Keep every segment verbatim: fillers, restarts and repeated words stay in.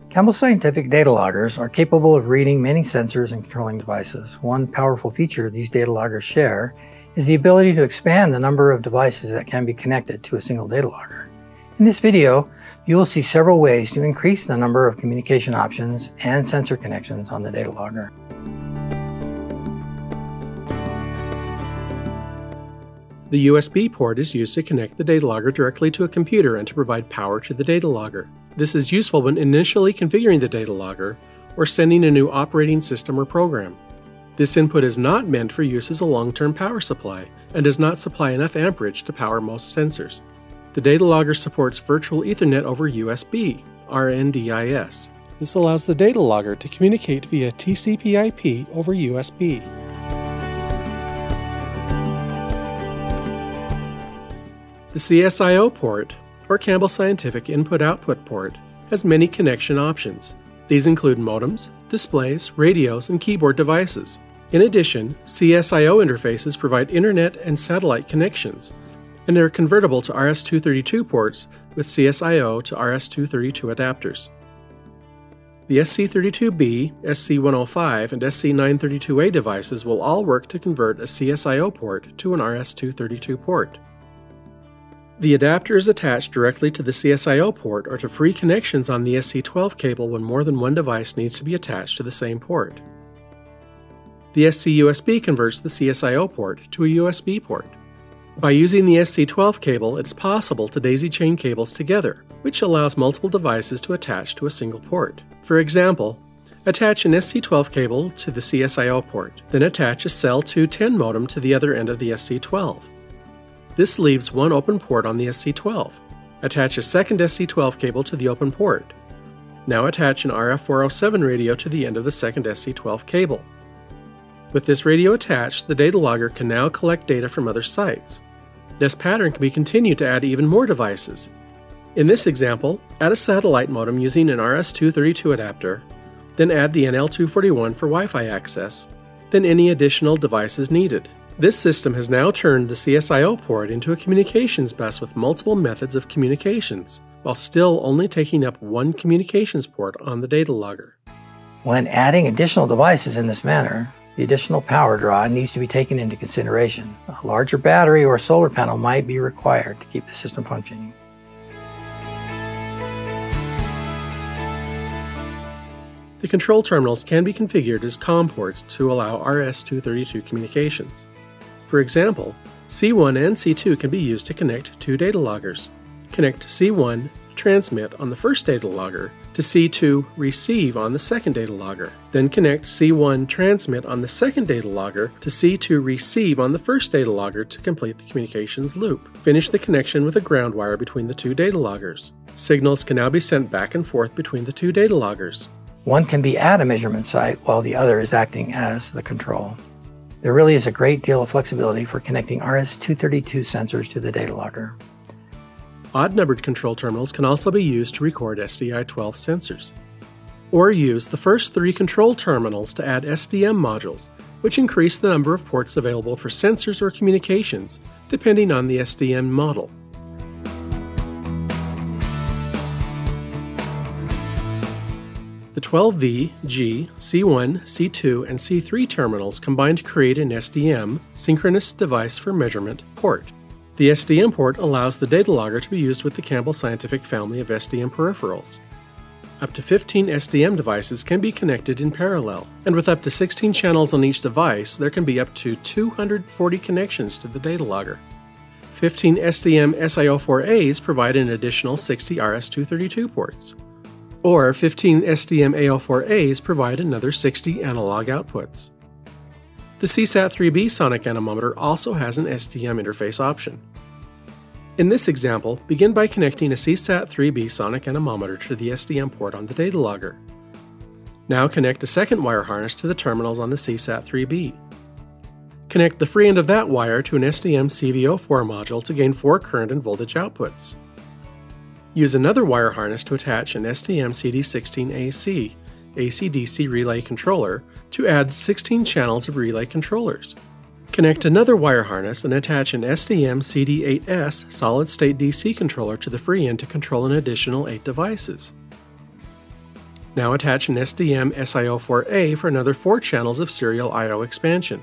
Campbell Scientific data loggers are capable of reading many sensors and controlling devices. One powerful feature these data loggers share is the ability to expand the number of devices that can be connected to a single data logger. In this video, you will see several ways to increase the number of communication options and sensor connections on the data logger. The U S B port is used to connect the data logger directly to a computer and to provide power to the data logger. This is useful when initially configuring the data logger or sending a new operating system or program. This input is not meant for use as a long-term power supply and does not supply enough amperage to power most sensors. The data logger supports Virtual Ethernet over U S B, R N D I S. This allows the data logger to communicate via T C P I P over U S B. The C S I O port, or Campbell Scientific Input-Output port, has many connection options. These include modems, displays, radios, and keyboard devices. In addition, C S I O interfaces provide internet and satellite connections, and they are convertible to R S two thirty-two ports with C S I O to R S two thirty-two adapters. The S C thirty-two B, S C one oh five, and S C nine thirty-two A devices will all work to convert a C S I O port to an R S two thirty-two port. The adapter is attached directly to the C S I O port or to free connections on the S C twelve cable when more than one device needs to be attached to the same port. The S C U S B converts the C S I O port to a U S B port. By using the S C twelve cable, it is possible to daisy chain cables together, which allows multiple devices to attach to a single port. For example, attach an S C twelve cable to the C S I O port, then attach a Cell two ten modem to the other end of the S C twelve. This leaves one open port on the S C twelve. Attach a second S C twelve cable to the open port. Now attach an R F four oh seven radio to the end of the second S C twelve cable. With this radio attached, the data logger can now collect data from other sites. This pattern can be continued to add even more devices. In this example, add a satellite modem using an R S two thirty-two adapter, then add the N L two forty-one for Wi-Fi access, then any additional devices needed. This system has now turned the C S I O port into a communications bus with multiple methods of communications, while still only taking up one communications port on the data logger. When adding additional devices in this manner, the additional power draw needs to be taken into consideration. A larger battery or solar panel might be required to keep the system functioning. The control terminals can be configured as COM ports to allow R S two thirty-two communications. For example, C one and C two can be used to connect two data loggers. Connect C one, transmit on the first data logger, to C two, receive on the second data logger. Then connect C one, transmit on the second data logger to C two, receive on the first data logger to complete the communications loop. Finish the connection with a ground wire between the two data loggers. Signals can now be sent back and forth between the two data loggers. One can be at a measurement site while the other is acting as the control. There really is a great deal of flexibility for connecting R S two thirty-two sensors to the data logger. Odd-numbered control terminals can also be used to record S D I twelve sensors. Or use the first three control terminals to add S D M modules, which increase the number of ports available for sensors or communications, depending on the S D M model. The twelve V, G, C one, C two, and C three terminals combine to create an S D M, Synchronous Device for Measurement, port. The S D M port allows the data logger to be used with the Campbell Scientific family of S D M peripherals. Up to fifteen S D M devices can be connected in parallel, and with up to sixteen channels on each device, there can be up to two hundred forty connections to the data logger. fifteen S D M S I O four As provide an additional sixty R S two thirty-two ports. Or fifteen S D M A O four As provide another sixty analog outputs. The C SAT three B sonic anemometer also has an S D M interface option. In this example, begin by connecting a C SAT three B sonic anemometer to the S D M port on the data logger. Now connect a second wire harness to the terminals on the C SAT three B. Connect the free end of that wire to an S D M C V O four module to gain four current and voltage outputs. Use another wire harness to attach an S D M C D sixteen A C, A C D C relay controller, to add sixteen channels of relay controllers. Connect another wire harness and attach an S D M C D eight S solid-state D C controller to the free end to control an additional eight devices. Now attach an S D M S I O four A for another four channels of serial I O expansion.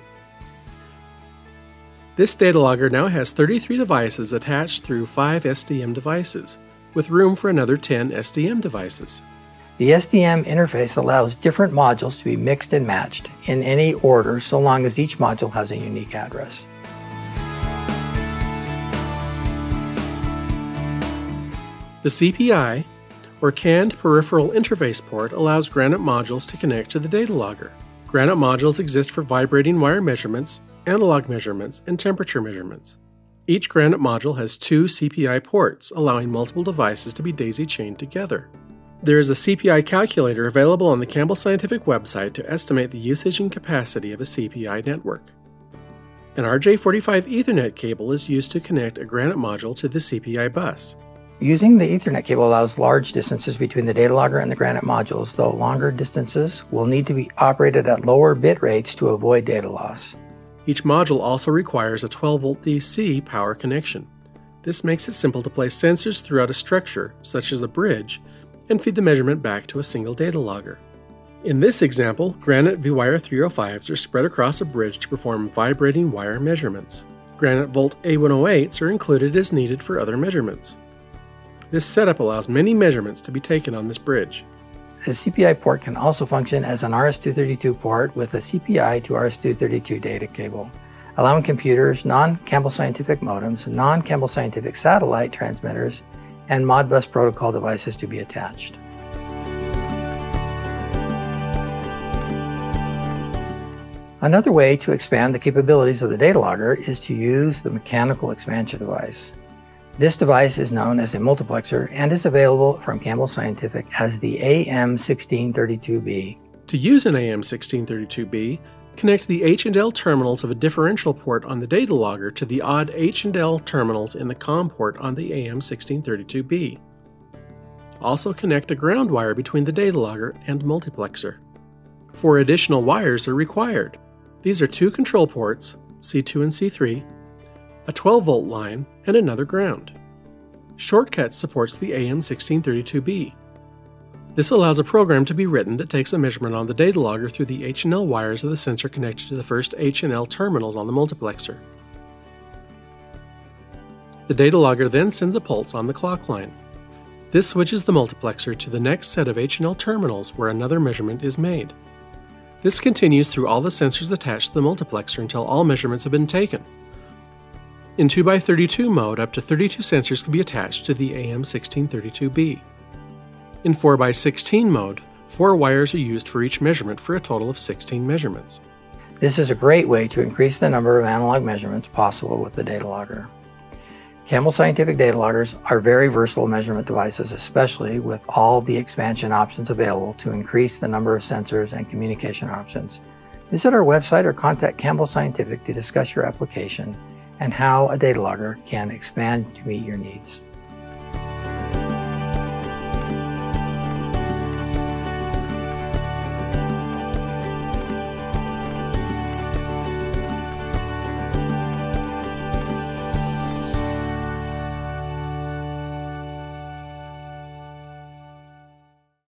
This data logger now has thirty-three devices attached through five S D M devices, with room for another ten S D M devices. The S D M interface allows different modules to be mixed and matched in any order so long as each module has a unique address. The C P I, or Canned Peripheral Interface Port, allows Granite modules to connect to the data logger. Granite modules exist for vibrating wire measurements, analog measurements, and temperature measurements. Each Granite module has two C P I ports, allowing multiple devices to be daisy-chained together. There is a C P I calculator available on the Campbell Scientific website to estimate the usage and capacity of a C P I network. An R J forty-five Ethernet cable is used to connect a Granite module to the C P I bus. Using the Ethernet cable allows large distances between the data logger and the Granite modules, though longer distances will need to be operated at lower bit rates to avoid data loss. Each module also requires a twelve volt D C power connection. This makes it simple to place sensors throughout a structure, such as a bridge, and feed the measurement back to a single data logger. In this example, Granite V Wire three oh fives are spread across a bridge to perform vibrating wire measurements. Granite Volt A one oh eights are included as needed for other measurements. This setup allows many measurements to be taken on this bridge. The C P I port can also function as an R S two thirty-two port with a C P I to R S two thirty-two data cable, allowing computers, non-Campbell Scientific modems, non-Campbell Scientific satellite transmitters, and Modbus protocol devices to be attached. Another way to expand the capabilities of the data logger is to use the mechanical expansion device. This device is known as a multiplexer and is available from Campbell Scientific as the A M sixteen thirty-two B. To use an A M sixteen thirty-two B, connect the H and L terminals of a differential port on the data logger to the odd H and L terminals in the COM port on the A M sixteen thirty-two B. Also connect a ground wire between the data logger and multiplexer. Four additional wires are required. These are two control ports, C two and C three, a twelve volt line, and another ground. Shortcut supports the A M sixteen thirty-two B. This allows a program to be written that takes a measurement on the data logger through the H and L wires of the sensor connected to the first H and L terminals on the multiplexer. The data logger then sends a pulse on the clock line. This switches the multiplexer to the next set of H and L terminals where another measurement is made. This continues through all the sensors attached to the multiplexer until all measurements have been taken. In two by thirty-two mode, up to thirty-two sensors can be attached to the A M sixteen thirty-two B. In four by sixteen mode, four wires are used for each measurement for a total of sixteen measurements. This is a great way to increase the number of analog measurements possible with the data logger. Campbell Scientific data loggers are very versatile measurement devices, especially with all the expansion options available to increase the number of sensors and communication options. Visit our website or contact Campbell Scientific to discuss your application and how a data logger can expand to meet your needs.